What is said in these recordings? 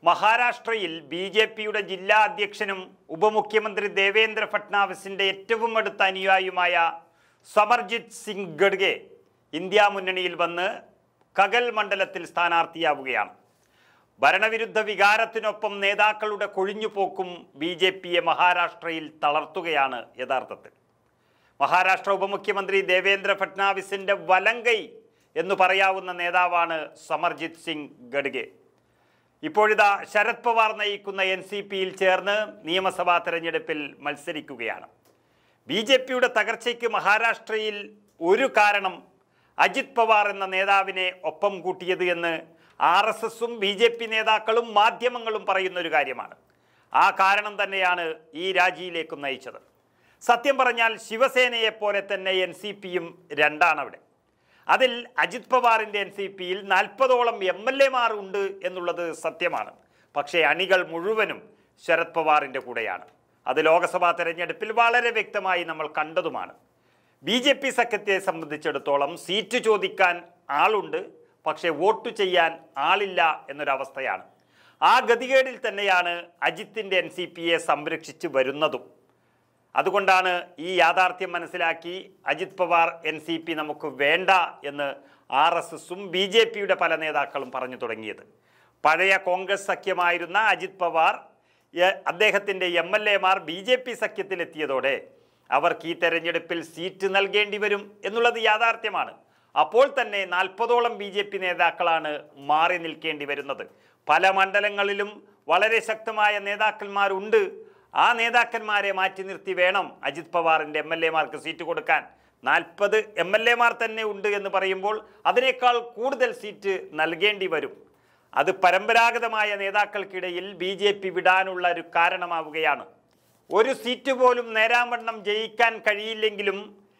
മഹാരാഷ്ട്രയിൽ ബി.ജെ.പിയുടെ ജില്ലാ അധ്യക്ഷനും ഉപമുഖ്യമന്ത്രി ദേവേന്ദ്ര ഫട്നാവിസിന്റെ ഏറ്റവും അടുത്ത അനുയായിയുമായ സമർജിത് സിംഗ് ഖഡ്ഗെ ഇന്ത്യ മുന്നണിയിൽ വന്ന് കഗൽ മണ്ഡലത്തിൽ സ്ഥാനാർത്ഥിയാവുകയാണ്. ഭരണവിരുദ്ധ വികാരത്തിനൊപ്പം നേതാക്കളുടെ കൊഴിഞ്ഞുപോക്കും ബി.ജെ.പിയെ മഹാരാഷ്ട്രയിൽ തളർത്തുകയാണ്. യഥാർത്ഥത്തിൽ മഹാരാഷ്ട്ര ഉപമുഖ്യമന്ത്രി ദേവേന്ദ്ര ഫട്നാവിസിന്റെ വലങ്കൈ എന്ന് പറയാവുന്ന നേതാവാണ് സമർജിത് സിംഗ് ഖഡ്ഗെ. ഇപ്പോഴിതാ ശരത് പവാർ നയിക്കുന്ന NCPയിൽ ചേർന്ന് നിയമസഭാ തെരഞ്ഞെടുപ്പിൽ മത്സരിക്കുകയാണ്. ബി.ജെ.പിയുടെ തകർച്ചയ്ക്ക് മഹാരാഷ്ട്രയിൽ ഒരു കാരണം അജിത് പവാർ എന്ന നേതാവിനെ ഒപ്പം കൂട്ടിയത് എന്ന് RSSും ബി.ജെ.പി നേതാക്കളും മാധ്യമങ്ങളും പറയുന്നൊരു കാര്യമാണ്. ആ കാരണം തന്നെയാണ് ഈ രാജിയിലേക്കും നയിച്ചത്. സത്യം പറഞ്ഞാൽ ശിവസേനയെപ്പോലെ തന്നെ NCPയും രണ്ടാണവിടെ. അതിൽ അജിത് പവാറിൻ്റെ NCPയിൽ 40ഓളം MLAമാർ ഉണ്ട് എന്നുള്ളത് സത്യമാണ്. പക്ഷേ അണികൾ മുഴുവനും ശരത് പവാറിൻ്റെ കൂടെയാണ്. അത് ലോക്സഭാ തെരഞ്ഞെടുപ്പിൽ വളരെ വ്യക്തമായി നമ്മൾ കണ്ടതുമാണ്. ബി.ജെ.പി സഖ്യത്തെ സംബന്ധിച്ചിടത്തോളം സീറ്റ് ചോദിക്കാൻ ആളുണ്ട്, പക്ഷേ വോട്ട് ചെയ്യാൻ ആളില്ല എന്നൊരവസ്ഥയാണ്. ആ ഗതികേടിൽ തന്നെയാണ് അജിത്തിൻ്റെ NCPയെ സംരക്ഷിച്ച് വരുന്നതും. അതുകൊണ്ടാണ് ഈ യാഥാർത്ഥ്യം മനസ്സിലാക്കി അജിത് പവാർ NCP നമുക്ക് വേണ്ട എന്ന് RSSും ബി.ജെ.പിയുടെ പല നേതാക്കളും പറഞ്ഞു തുടങ്ങിയത്. പഴയ കോൺഗ്രസ് സഖ്യമായിരുന്ന അജിത് പവാർ അദ്ദേഹത്തിൻ്റെ MLAമാർ ബി.ജെ.പി സഖ്യത്തിലെത്തിയതോടെ അവർക്ക് ഈ തെരഞ്ഞെടുപ്പിൽ സീറ്റ് നൽകേണ്ടി വരും എന്നുള്ളത് യാഥാർത്ഥ്യമാണ്. അപ്പോൾ തന്നെ 40ഓളം ബി.ജെ.പി നേതാക്കളാണ് മാറി നിൽക്കേണ്ടി വരുന്നത്. പല മണ്ഡലങ്ങളിലും വളരെ ശക്തമായ നേതാക്കന്മാരുണ്ട്. ആ നേതാക്കന്മാരെ മാറ്റി നിർത്തി വേണം അജിത് പവാറിൻ്റെ MLAമാർക്ക് സീറ്റ് കൊടുക്കാൻ. 40 MLAമാർ തന്നെ ഉണ്ട് എന്ന് പറയുമ്പോൾ അതിനേക്കാൾ കൂടുതൽ സീറ്റ് നൽകേണ്ടി വരും. അത് പരമ്പരാഗതമായ നേതാക്കൾക്കിടയിൽ ബി.ജെ.പി വിടാനുള്ള ഒരു കാരണമാവുകയാണ്. ഒരു സീറ്റ് പോലും നേരാവണ്ണം ജയിക്കാൻ കഴിയില്ലെങ്കിലും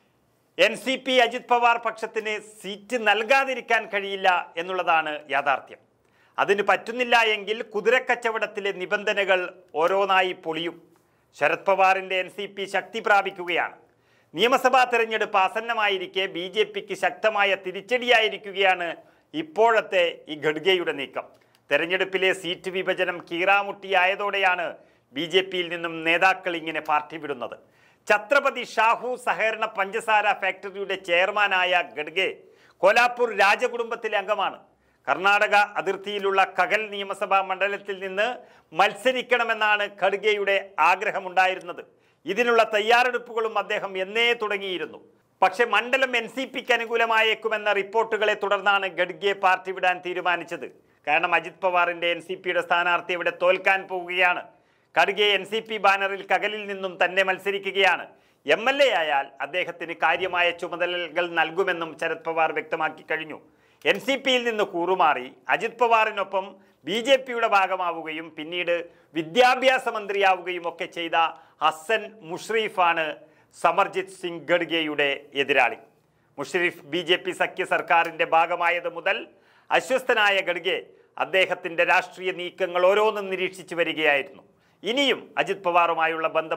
NCP അജിത് പവാർ പക്ഷത്തിന് സീറ്റ് നൽകാതിരിക്കാൻ കഴിയില്ല എന്നുള്ളതാണ് യാഥാർത്ഥ്യം. അതിന് പറ്റുന്നില്ല എങ്കിൽ കുതിരക്കച്ചവടത്തിലെ നിബന്ധനകൾ ഓരോന്നായി പൊളിയും. ശരത് പവാറിൻ്റെ NCP ശക്തി പ്രാപിക്കുകയാണ്. നിയമസഭാ തെരഞ്ഞെടുപ്പ് ആസന്നമായിരിക്കെ ബി.ജെ.പിക്ക് ശക്തമായ തിരിച്ചടിയായിരിക്കുകയാണ് ഇപ്പോഴത്തെ ഈ ഖഡ്ഗെയുടെ നീക്കം. തെരഞ്ഞെടുപ്പിലെ സീറ്റ് വിഭജനം കീറാമുട്ടിയായതോടെയാണ് ബി.ജെ.പിയിൽ നിന്നും നേതാക്കൾ ഇങ്ങനെ പാർട്ടി വിടുന്നത്. ഛത്രപതി ഷാഹു സഹകരണ പഞ്ചസാര ഫാക്ടറിയുടെ ചെയർമാനായ ഖഡ്ഗെ കോലാപ്പൂർ രാജകുടുംബത്തിലെ അംഗമാണ്. കർണാടക അതിർത്തിയിലുള്ള കഗൽ നിയമസഭാ മണ്ഡലത്തിൽ നിന്ന് മത്സരിക്കണമെന്നാണ് ഖഡ്ഗെയുടെ ആഗ്രഹമുണ്ടായിരുന്നത്. ഇതിനുള്ള തയ്യാറെടുപ്പുകളും അദ്ദേഹം എന്നേ തുടങ്ങിയിരുന്നു. പക്ഷേ മണ്ഡലം NCPക്ക് അനുകൂലമായേക്കുമെന്ന റിപ്പോർട്ടുകളെ തുടർന്നാണ് ഖഡ്ഗെ പാർട്ടി വിടാൻ തീരുമാനിച്ചത്. കാരണം അജിത് പവാറിൻ്റെ NCPയുടെ സ്ഥാനാർത്ഥി ഇവിടെ തോൽക്കാൻ പോവുകയാണ്. ഖഡ്ഗെ NCP ബാനറിൽ കഗലിൽ നിന്നും തന്നെ മത്സരിക്കുകയാണ്. MLA ആയാൽ അദ്ദേഹത്തിന് കാര്യമായ ചുമതലകൾ നൽകുമെന്നും ശരത് പവാർ വ്യക്തമാക്കി കഴിഞ്ഞു. NCPയിൽ നിന്ന് കൂറുമാറി അജിത് പവാറിനൊപ്പം ബി.ജെ.പിയുടെ ഭാഗമാവുകയും പിന്നീട് വിദ്യാഭ്യാസ മന്ത്രിയാവുകയും ഒക്കെ ചെയ്ത ഹസൻ മുഷ്രീഫാണ് സമർജിത് സിംഗ് ഖഡ്ഗെയുടെ എതിരാളി. മുഷ്രീഫ് ബി.ജെ.പി സഖ്യ സർക്കാരിൻ്റെ ഭാഗമായത് മുതൽ അസ്വസ്ഥനായ ഖഡ്ഗെ അദ്ദേഹത്തിൻ്റെ രാഷ്ട്രീയ നീക്കങ്ങൾ ഓരോന്നും നിരീക്ഷിച്ചു വരികയായിരുന്നു. ഇനിയും അജിത് പവാറുമായുള്ള ബന്ധം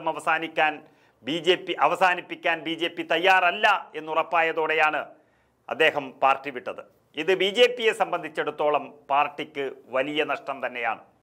അവസാനിപ്പിക്കാൻ ബി.ജെ.പി തയ്യാറല്ല എന്നുറപ്പായതോടെയാണ് അദ്ദേഹം പാർട്ടി വിട്ടത്. ഇത് ബി.ജെ.പിയെ സംബന്ധിച്ചിടത്തോളം പാർട്ടിക്ക് വലിയ നഷ്ടം തന്നെയാണ്.